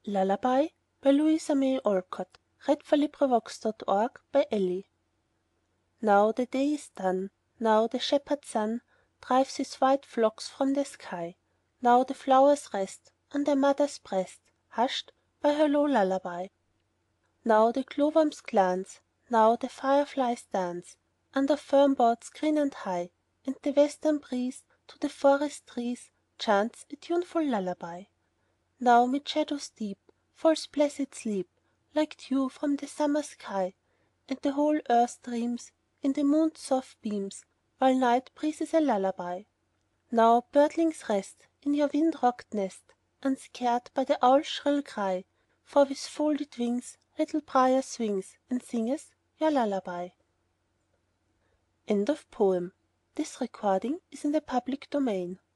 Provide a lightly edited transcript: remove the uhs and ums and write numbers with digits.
Lullaby Louisa May Alcott (1809–1849) Now the day is done, now the shepherd sun Drives his white flocks from the sky, Now the flowers rest on their mother's breast, Hushed by her low lullaby. Now the glowworms glance, now the fireflies dance Under fern boughs green and high, And the western breeze to the forest trees Chants a tuneful lullaby. Now 'mid shadows deep Falls blessed sleep, like dew from the summer sky, And the whole earth dreams in the moon's soft beams, While night breathes a lullaby. Now, birdlings, rest in your wind rocked nest, Unscared by the owl's shrill cry, For with folded wings little Briar swings And sings your lullaby. End of the Project Gutenberg EBook of This recording is in the public domain.